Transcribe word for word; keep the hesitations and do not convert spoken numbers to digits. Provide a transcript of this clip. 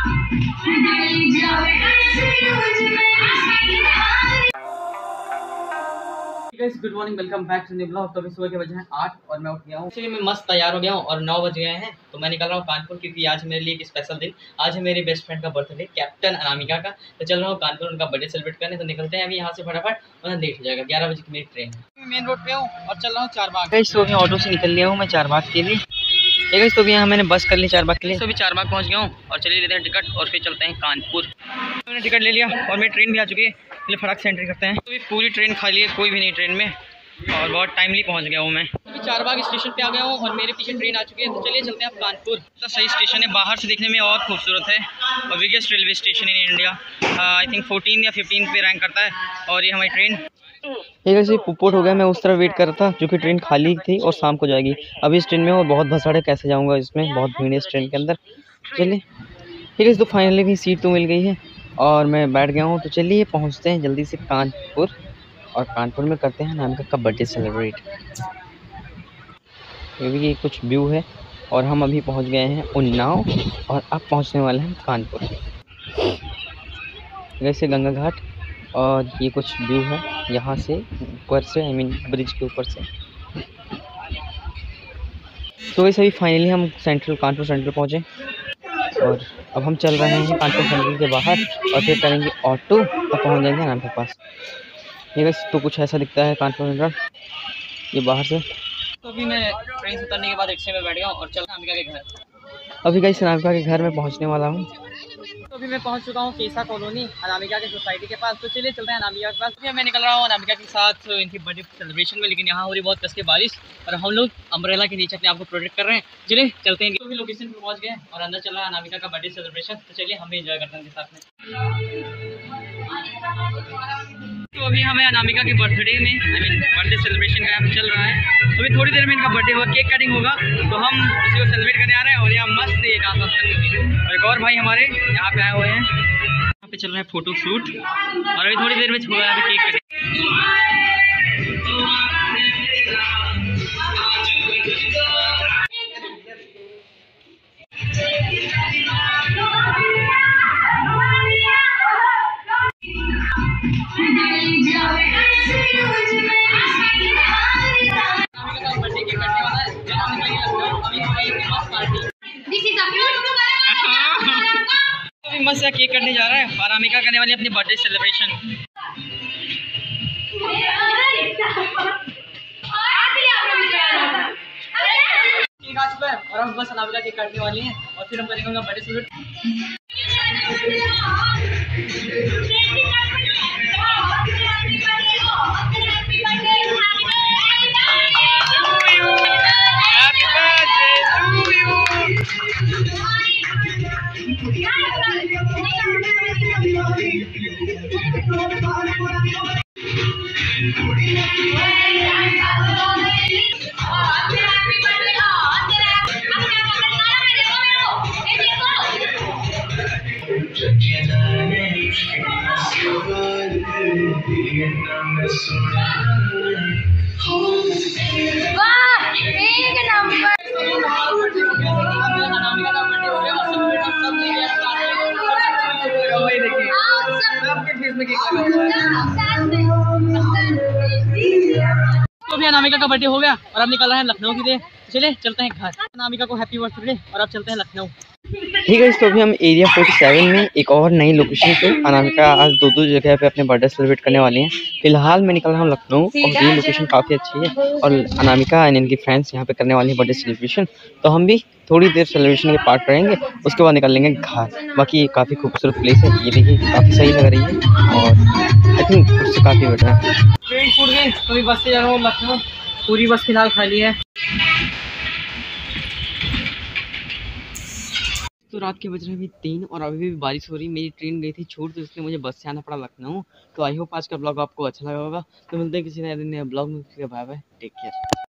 Good morning, welcome back to new blog. तो अभी सुबह के बजे हैं आठ और मैं उठ गया हूँ। चलिए मैं मस्त तैयार हो गया हूँ और नौ बज गए हैं तो मैं निकल रहा हूँ कानपुर, क्योंकि आज मेरे लिए एक स्पेशल दिन। आज है मेरी बेस्ट फ्रेंड का बर्थडे, कैप्टन अनामिका का। तो चल रहा हूँ कानपुर उनका बर्थडे सेलिब्रेट करने। तो निकलते हैं अभी यहाँ से फटाफट, वरना लेट हो जाएगा। ग्यारह बजे की मेरी ट्रेन है। मेन रोड पे हूँ और चल रहा हूँ चार बाग। तो अभी ऑटो से निकल लिया हूँ मैं चार बाग के लिए। ठीक है, तो अभी यहाँ मैंने बस कर ली चार बाग के लिए। तो अभी चार बाग पहुँच गया हूँ और चलिए लेते हैं टिकट और फिर चलते हैं कानपुर। मैंने टिकट ले लिया और मेरी ट्रेन भी आ चुकी है। चलिए फटाक से एंट्री करते हैं। तो अभी पूरी ट्रेन खाली है, कोई भी नहीं ट्रेन में, और बहुत टाइमली पहुंच गया हूँ मैं। अभी चार बाग स्टेशन पे आ गया हूँ और मेरे पीछे ट्रेन आ चुकी है। तो चलिए चलते हैं अब कानपुर। तो सही स्टेशन है, बाहर से देखने में और खूबसूरत है और biggest railway station in India. I think fourteen या फिफ्टीन पे रैंक करता है। और ये हमारी ट्रेन एक ऐसे पुपोट हो गया। मैं उस तरह वेट कर रहा था जो कि ट्रेन खाली थी और शाम को जाएगी। अभी इस ट्रेन में और बहुत भसाड़े, कैसे जाऊँगा इसमें, बहुत भीड़ है इस ट्रेन के अंदर। चलिए ठीक है, तो फाइनली भी सीट तो मिल गई है और मैं बैठ गया हूँ। तो चलिए पहुँचते हैं जल्दी से कानपुर और कानपुर में करते हैं अनामिका का बर्थडे सेलिब्रेट। ये भी कुछ व्यू है और हम अभी पहुंच गए हैं उन्नाव और अब पहुंचने वाले हैं कानपुर। जैसे गंगा घाट और ये कुछ व्यू है यहाँ से ऊपर से, आई मीन ब्रिज के ऊपर से। तो वैसे अभी फाइनली हम सेंट्रल कानपुर सेंट्रल पहुँचे और अब हम चल रहे हैं कानपुर सेंट्रल के बाहर और फिर करेंगे ऑटो और पहुँच जाएंगे अनामिका के पास। ये तो कुछ ऐसा दिखता है कानपुर सेंट्रल ये बाहर से। तो अभी मैं ट्रेन से उतरने के बाद रिक्शे में बैठ गया और चल अनामिका के घर। अभी गाइस अनामिका के घर में पहुंचने वाला हूं। तो अभी मैं पहुंच चुका हूं केसा कॉलोनी, अनामिका के सोसाइटी के पास। तो चलिए चलते हैं अनामिका के पास। तो मैं निकल रहा हूं अनामिका के साथ इनकी बर्थडे सेलिब्रेशन में, लेकिन यहाँ हो रही बहुत कस के बारिश और हम लोग अम्ब्रेला के नीचे अपने आप को प्रोटेक्ट कर रहे हैं। चलिए चलते हैं। तो भी लोकेशन पर पहुँच गए और अंदर चल रहा है अनामिका का बर्थडे सेलिब्रेशन। तो चलिए हम भी एंजॉय करते हैं उनके साथ में। तो अभी हमें अनामिका के बर्थडे में, आई मीन बर्थडे सेलिब्रेशन का यहाँ पे चल रहा है। तो अभी थोड़ी देर में इनका बर्थडे होगा, केक कटिंग होगा, तो हम इसी को सेलिब्रेट करने आ रहे हैं और यहाँ मस्त ये डांस वांस करते हैं। और एक और भाई हमारे यहाँ पे आए हुए हैं, यहाँ पे चल रहा है फोटो शूट और अभी थोड़ी देर में हो रहा है केक कटिंग। मस्त केक करने जा रहा है और अनामिका करने वाली अपनी बर्थडे सेलिब्रेशन। केक आ चुका है और हम बस अनामिका केक काटने वाली हैं और फिर हम करेंगे उनका बर्थडे सेलिब्रेट। तो अभी अनामिका का बर्थडे हो गया और अब निकल रहे हैं लखनऊ के लिए। चले चलते हैं घर। अनामिका को हैप्पी बर्थडे और अब चलते हैं लखनऊ। ठीक है, तो अभी हम एरिया सैंतालीस में एक और नई लोकेशन पे अनामिका आज दो दो जगह पे अपने बर्थडे सेलिब्रेट करने वाली हैं। फिलहाल मैं निकल रहा हूँ लखनऊ और ये लोकेशन काफ़ी अच्छी है और अनामिका एंड इनकी फ्रेंड्स यहाँ पे करने वाली है बर्थडे सेलिब्रेशन। तो हम भी थोड़ी देर सेलिब्रेशन के पार्ट करेंगे, उसके बाद निकल लेंगे घर। बाकी ये काफ़ी खूबसूरत प्लेस है, ये देखिए काफ़ी सही लग रही है और आई थिंक उससे काफ़ी बेटर है। ट्रेन छूट गई तो अभी बस से जा रहा हूँ लखनऊ। पूरी बस फिलहाल खाली है। तो रात के बज रहे हैं अभी तीन और अभी भी बारिश हो रही है। मेरी ट्रेन गई थी छूट, तो इसलिए मुझे बस से आना पड़ा लखनऊ। तो आई होप आज का ब्लॉग आपको अच्छा लगा होगा। तो मिलते हैं किसी नए दिन नए ब्लॉग में। Bye bye, take care.